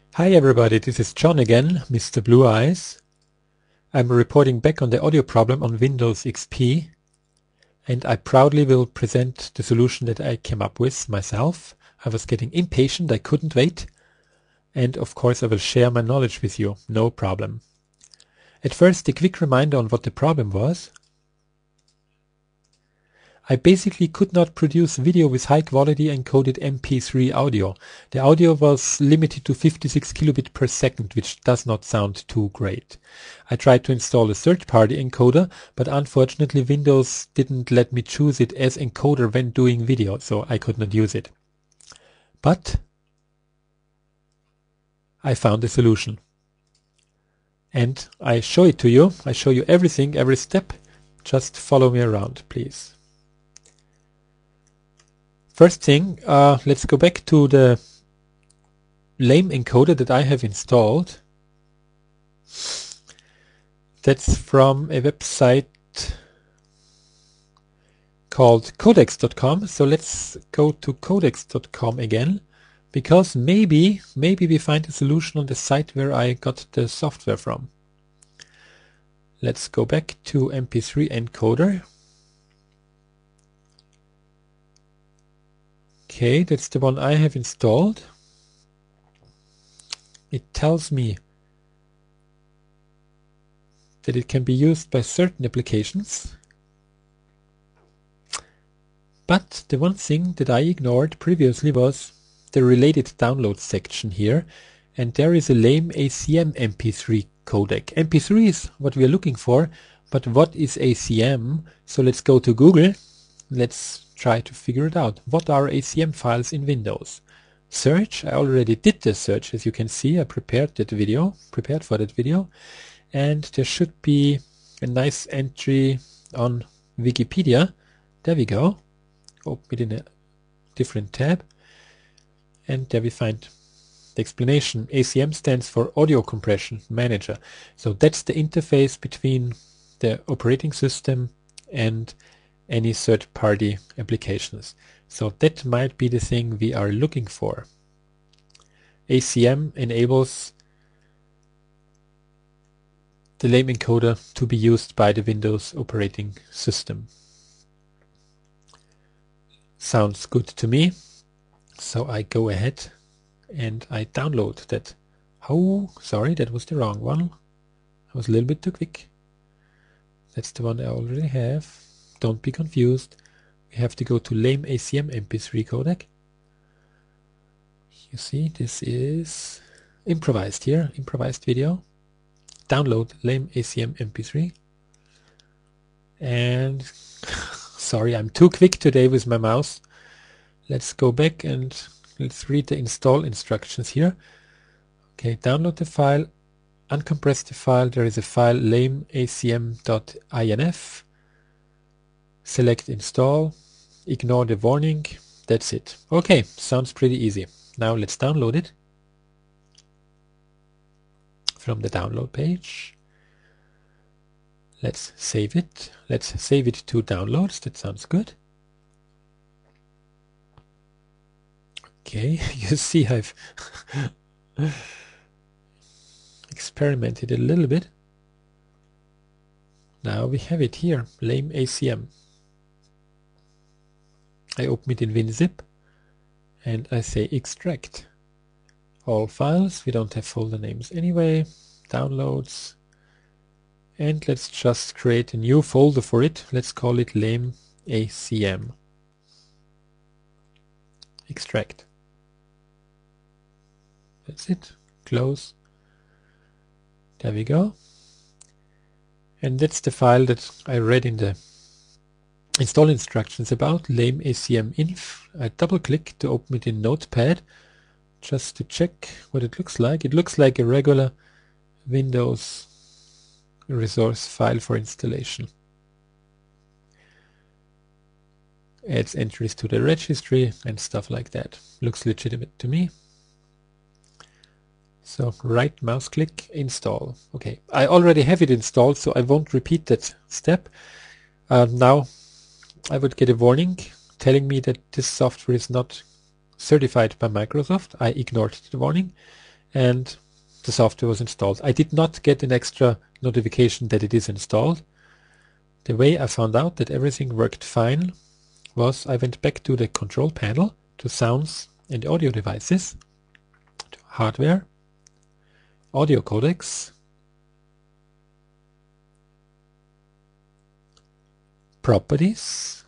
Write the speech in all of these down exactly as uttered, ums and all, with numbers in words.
Hi everybody, this is John again, Mister Blue Eyes. I'm reporting back on the audio problem on Windows X P, and I proudly will present the solution that I came up with myself. I was getting impatient, I couldn't wait, and of course I will share my knowledge with you, no problem. At first, a quick reminder on what the problem was. I basically could not produce video with high quality encoded M P three audio. The audio was limited to fifty-six kilobit per second, which does not sound too great. I tried to install a third-party encoder, but unfortunately Windows didn't let me choose it as encoder when doing video, so I could not use it. But I found a solution. And I show it to you. I show you everything, every step. Just follow me around, please. First thing, uh, let's go back to the lame encoder that I have installed. That's from a website called codex dot com. So let's go to codex dot com again, because maybe, maybe we find a solution on the site where I got the software from. Let's go back to M P three encoder. Okay, that's the one I have installed. It tells me that it can be used by certain applications. But the one thing that I ignored previously was the related download section here. And there is a lame A C M M P three codec. M P three is what we are looking for, but what is A C M? So let's go to Google. Let's try to figure it out. What are A C M files in Windows? Search. I already did the search, as you can see. I prepared that video, prepared for that video. And there should be a nice entry on Wikipedia. There we go. Open it in a different tab. And there we find the explanation. A C M stands for Audio Compression Manager. So that's the interface between the operating system and any third-party applications. So that might be the thing we are looking for. A C M enables the lame encoder to be used by the Windows operating system. Sounds good to me. So I go ahead and I download that. Oh, sorry, that was the wrong one. I was a little bit too quick. That's the one I already have. Don't be confused. We have to go to lame A C M M P three codec. You see, this is improvised here, improvised video. Download lame A C M M P three. And sorry, I'm too quick today with my mouse. Let's go back and let's read the install instructions here. Okay, download the file, uncompress the file. There is a file lame A C M dot inf. Select install, ignore the warning, that's it. Okay, sounds pretty easy. Now let's download it from the download page. Let's save it. Let's save it to downloads, that sounds good. Okay, you see I've experimented a little bit. Now we have it here, lame A C M. I open it in WinZip and I say extract all files. We don't have folder names anyway. Downloads. And let's just create a new folder for it. Let's call it lame A C M. Extract. That's it. Close. There we go. And that's the file that I read in the install instructions about, lame A C M inf. I double click to open it in Notepad just to check what it looks like. It looks like a regular Windows resource file for installation. Adds entries to the registry and stuff like that. Looks legitimate to me. So right mouse click, install. Okay, I already have it installed, so I won't repeat that step. Uh, now I would get a warning telling me that this software is not certified by Microsoft. I ignored the warning and the software was installed. I did not get an extra notification that it is installed. The way I found out that everything worked fine was I went back to the control panel, to sounds and audio devices, to hardware, audio codecs, properties,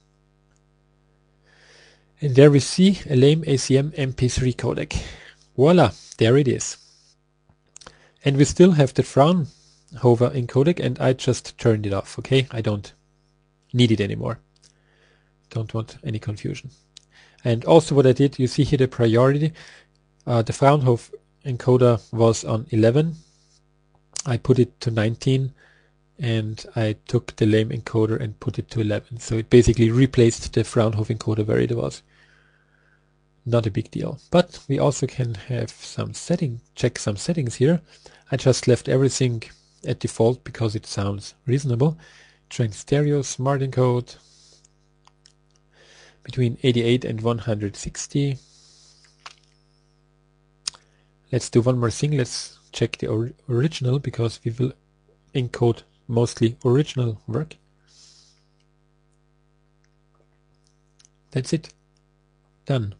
and there we see a lame A C M M P three codec. Voila, there it is. And we still have the Fraunhofer encodec, and I just turned it off, okay? I don't need it anymore. Don't want any confusion. And also what I did, you see here the priority. Uh, the Fraunhofer encoder was on eleven. I put it to nineteen, and I took the lame encoder and put it to eleven. So it basically replaced the Fraunhofer encoder where it was. Not a big deal. But we also can have some setting, check some settings here. I just left everything at default because it sounds reasonable. Trend stereo, smart encode, between eighty-eight and one hundred sixty. Let's do one more thing. Let's check the or original, because we will encode mostly original work. That's it. Done.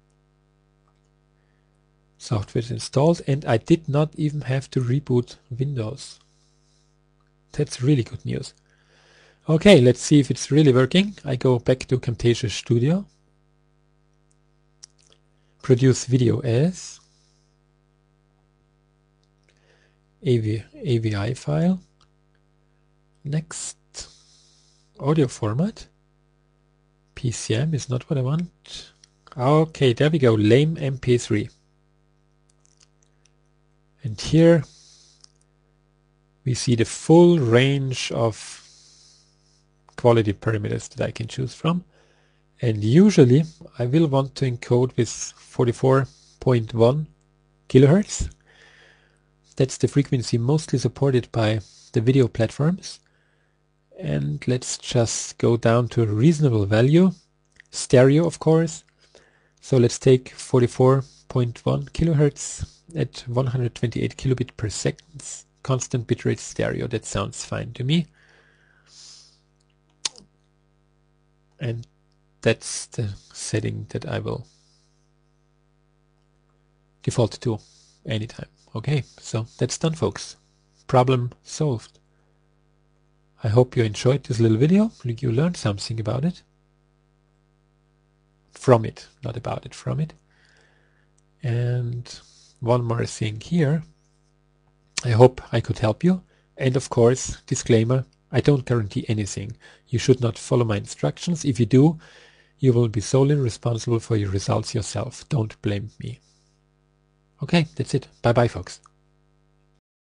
Software is installed, and I did not even have to reboot Windows. That's really good news. Okay, let's see if it's really working. I go back to Camtasia Studio. Produce video as A V, A V I file. Next, audio format. P C M is not what I want. Okay, there we go, lame M P three. And here we see the full range of quality parameters that I can choose from. And usually I will want to encode with forty-four point one kilohertz. That's the frequency mostly supported by the video platforms. And let's just go down to a reasonable value. Stereo, of course. So let's take forty-four point one kilohertz at one hundred twenty-eight kilobit per second. Constant bitrate stereo. That sounds fine to me. And that's the setting that I will default to anytime. Okay, so that's done, folks. Problem solved. I hope you enjoyed this little video. You learned something about it. From it, not about it, from it. And one more thing here. I hope I could help you. And of course, disclaimer, I don't guarantee anything. You should not follow my instructions. If you do, you will be solely responsible for your results yourself. Don't blame me. Okay, that's it. Bye bye, folks.